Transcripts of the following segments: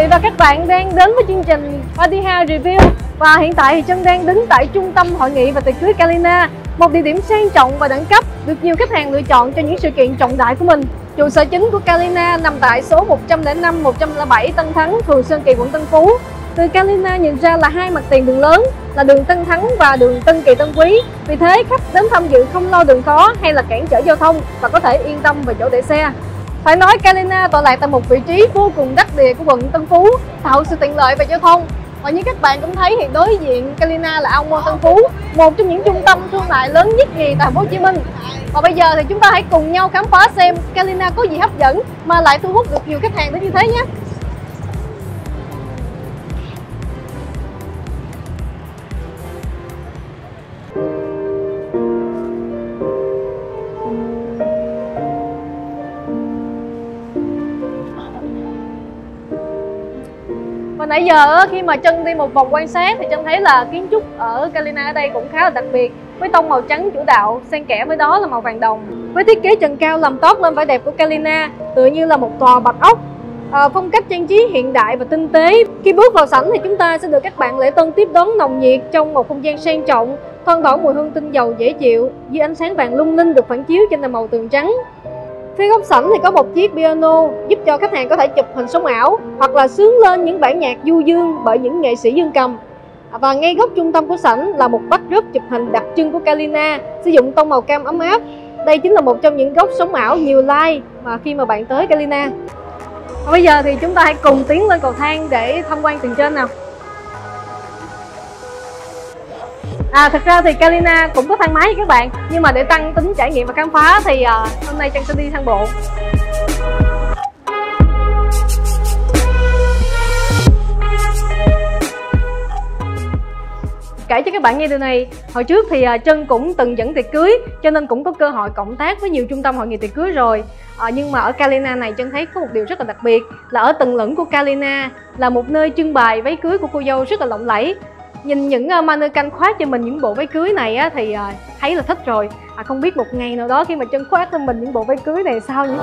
và các bạn đang đến với chương trình Party House Review. Và hiện tại thì Trân đang đứng tại trung tâm hội nghị và tiệc cưới Kalina, một địa điểm sang trọng và đẳng cấp, được nhiều khách hàng lựa chọn cho những sự kiện trọng đại của mình. Trụ sở chính của Kalina nằm tại số 105, 107 Tân Thắng, phường Sơn Kỳ, quận Tân Phú. Từ Kalina nhìn ra là hai mặt tiền đường lớn là đường Tân Thắng và đường Tân Kỳ, Tân Quý. Vì thế khách đến tham dự không lo đường khó hay là cản trở giao thông và có thể yên tâm về chỗ để xe. Phải nói Kalina tọa lạc tại một vị trí vô cùng đắc địa của quận Tân Phú, tạo sự tiện lợi về giao thông. Và như các bạn cũng thấy thì đối diện Kalina là Ao Mall Tân Phú, một trong những trung tâm thương mại lớn nhất nhì tại Thành phố Hồ Chí Minh. Và bây giờ thì chúng ta hãy cùng nhau khám phá xem Kalina có gì hấp dẫn mà lại thu hút được nhiều khách hàng đến như thế nhé. Và nãy giờ khi mà Trân đi một vòng quan sát thì Trân thấy là kiến trúc ở Kalina ở đây cũng khá là đặc biệt, với tông màu trắng chủ đạo xen kẽ với đó là màu vàng đồng. Với thiết kế trần cao làm toát lên vẻ đẹp của Kalina, tựa như là một tòa bạch ốc. Phong cách trang trí hiện đại và tinh tế. Khi bước vào sảnh thì chúng ta sẽ được các bạn lễ tân tiếp đón nồng nhiệt trong một không gian sang trọng, thoang thoảng mùi hương tinh dầu dễ chịu dưới ánh sáng vàng lung linh được phản chiếu trên nền màu tường trắng. Phía góc sảnh thì có một chiếc piano giúp cho khách hàng có thể chụp hình sống ảo hoặc là xướng lên những bản nhạc du dương bởi những nghệ sĩ dương cầm. Và ngay góc trung tâm của sảnh là một backdrop chụp hình đặc trưng của Kalina, sử dụng tông màu cam ấm áp. Đây chính là một trong những góc sống ảo nhiều like mà khi mà bạn tới Kalina. Và bây giờ thì chúng ta hãy cùng tiến lên cầu thang để tham quan tầng trên nào. Thực ra thì Kalina cũng có thang máy với các bạn, nhưng mà để tăng tính trải nghiệm và khám phá thì hôm nay Trân sẽ đi thang bộ. Kể cho các bạn nghe điều này, hồi trước thì Trân cũng từng dẫn tiệc cưới, cho nên cũng có cơ hội cộng tác với nhiều trung tâm hội nghị tiệc cưới rồi. Nhưng mà ở Kalina này Trân thấy có một điều rất là đặc biệt là ở tầng lửng của Kalina là một nơi trưng bày váy cưới của cô dâu rất là lộng lẫy. Nhìn những mannequin khoác cho mình những bộ váy cưới này thì thấy là thích rồi. Không biết một ngày nào đó khi mà Trân khoác cho mình những bộ váy cưới này sao nhỉ?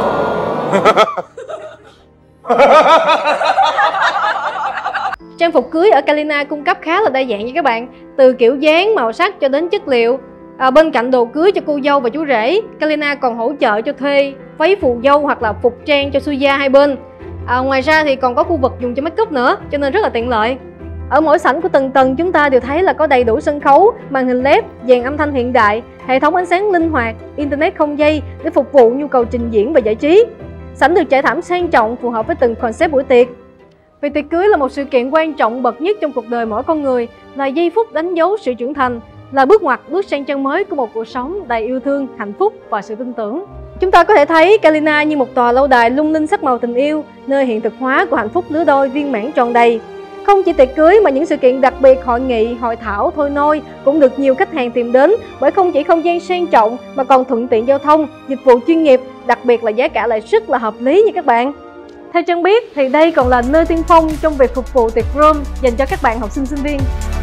Trang phục cưới ở Kalina cung cấp khá là đa dạng nha các bạn, từ kiểu dáng, màu sắc cho đến chất liệu. Bên cạnh đồ cưới cho cô dâu và chú rể, Kalina còn hỗ trợ cho thuê váy phù dâu hoặc là phục trang cho suya hai bên. Ngoài ra thì còn có khu vực dùng cho make up nữa, cho nên rất là tiện lợi. Ở mỗi sảnh của từng tầng chúng ta đều thấy là có đầy đủ sân khấu, màn hình LED, dàn âm thanh hiện đại, hệ thống ánh sáng linh hoạt, internet không dây để phục vụ nhu cầu trình diễn và giải trí. Sảnh được trải thảm sang trọng phù hợp với từng concept buổi tiệc. Vì tiệc cưới là một sự kiện quan trọng bậc nhất trong cuộc đời mỗi con người, là giây phút đánh dấu sự trưởng thành, là bước ngoặt bước sang trang mới của một cuộc sống đầy yêu thương, hạnh phúc và sự tin tưởng. Chúng ta có thể thấy Kalina như một tòa lâu đài lung linh sắc màu tình yêu, nơi hiện thực hóa của hạnh phúc lứa đôi viên mãn tròn đầy. Không chỉ tiệc cưới mà những sự kiện đặc biệt, hội nghị, hội thảo, thôi nôi cũng được nhiều khách hàng tìm đến, bởi không chỉ không gian sang trọng mà còn thuận tiện giao thông, dịch vụ chuyên nghiệp, đặc biệt là giá cả lại rất là hợp lý nha các bạn. Theo Trân biết thì đây còn là nơi tiên phong trong việc phục vụ tiệc prom dành cho các bạn học sinh, sinh viên.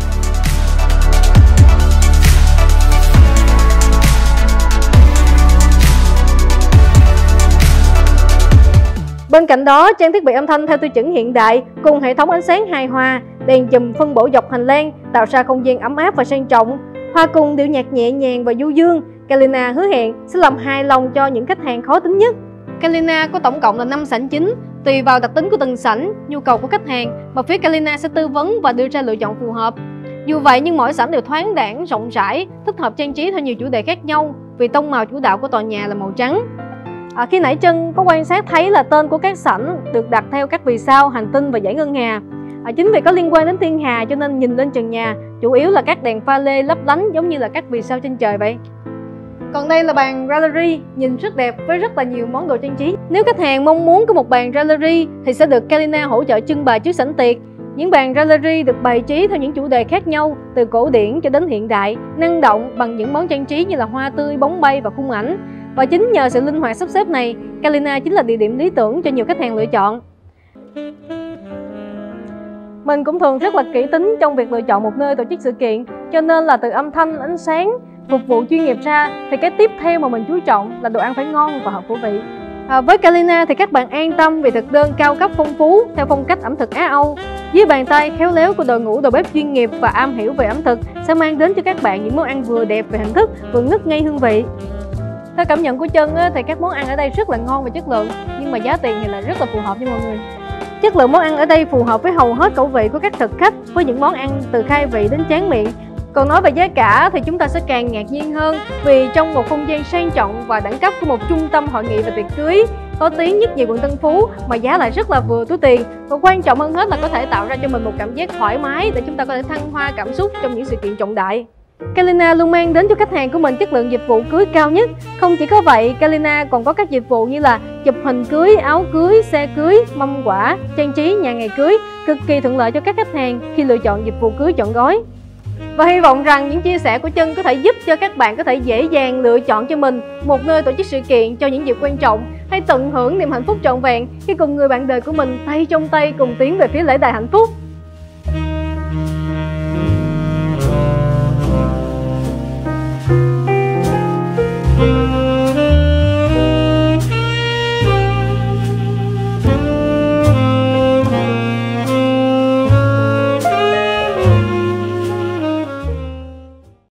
Bên cạnh đó, trang thiết bị âm thanh theo tiêu chuẩn hiện đại cùng hệ thống ánh sáng hài hòa, đèn chùm phân bổ dọc hành lang tạo ra không gian ấm áp và sang trọng. Hòa cùng điệu nhạc nhẹ nhàng và du dương, Kalina hứa hẹn sẽ làm hài lòng cho những khách hàng khó tính nhất. Kalina có tổng cộng là 5 sảnh chính, tùy vào đặc tính của từng sảnh, nhu cầu của khách hàng mà phía Kalina sẽ tư vấn và đưa ra lựa chọn phù hợp. Dù vậy nhưng mỗi sảnh đều thoáng đãng, rộng rãi, thích hợp trang trí theo nhiều chủ đề khác nhau vì tông màu chủ đạo của tòa nhà là màu trắng. Khi nãy Trân có quan sát thấy là tên của các sảnh được đặt theo các vì sao, hành tinh và dải ngân hà. Chính vì có liên quan đến thiên hà cho nên nhìn lên trần nhà chủ yếu là các đèn pha lê lấp lánh giống như là các vì sao trên trời vậy. Còn đây là bàn gallery nhìn rất đẹp với rất là nhiều món đồ trang trí. Nếu khách hàng mong muốn có một bàn gallery thì sẽ được Kalina hỗ trợ trưng bày trước sảnh tiệc. Những bàn gallery được bày trí theo những chủ đề khác nhau, từ cổ điển cho đến hiện đại, năng động bằng những món trang trí như là hoa tươi, bóng bay và khung ảnh. Và chính nhờ sự linh hoạt sắp xếp này, Kalina chính là địa điểm lý tưởng cho nhiều khách hàng lựa chọn. Mình cũng thường rất là kỹ tính trong việc lựa chọn một nơi tổ chức sự kiện, cho nên là từ âm thanh, ánh sáng, phục vụ chuyên nghiệp ra thì cái tiếp theo mà mình chú trọng là đồ ăn phải ngon và hợp khẩu vị. Với Kalina thì các bạn an tâm vì thực đơn cao cấp phong phú theo phong cách ẩm thực Á Âu. Dưới bàn tay khéo léo của đội ngũ đầu bếp chuyên nghiệp và am hiểu về ẩm thực sẽ mang đến cho các bạn những món ăn vừa đẹp về hình thức, vừa ngất ngây hương vị. Theo cảm nhận của Trân thì các món ăn ở đây rất là ngon và chất lượng, nhưng mà giá tiền thì là rất là phù hợp với mọi người. Chất lượng món ăn ở đây phù hợp với hầu hết khẩu vị của các thực khách, với những món ăn từ khai vị đến tráng miệng. Còn nói về giá cả thì chúng ta sẽ càng ngạc nhiên hơn, vì trong một không gian sang trọng và đẳng cấp của một trung tâm hội nghị và tiệc cưới có tiếng nhất nhì quận Tân Phú mà giá lại rất là vừa túi tiền, và quan trọng hơn hết là có thể tạo ra cho mình một cảm giác thoải mái để chúng ta có thể thăng hoa cảm xúc trong những sự kiện trọng đại. Kalina luôn mang đến cho khách hàng của mình chất lượng dịch vụ cưới cao nhất. Không chỉ có vậy, Kalina còn có các dịch vụ như là chụp hình cưới, áo cưới, xe cưới, mâm quả, trang trí nhà ngày cưới, cực kỳ thuận lợi cho các khách hàng khi lựa chọn dịch vụ cưới trọn gói. Và hy vọng rằng những chia sẻ của Trân có thể giúp cho các bạn có thể dễ dàng lựa chọn cho mình một nơi tổ chức sự kiện cho những dịp quan trọng, hay tận hưởng niềm hạnh phúc trọn vẹn khi cùng người bạn đời của mình tay trong tay cùng tiến về phía lễ đài hạnh phúc.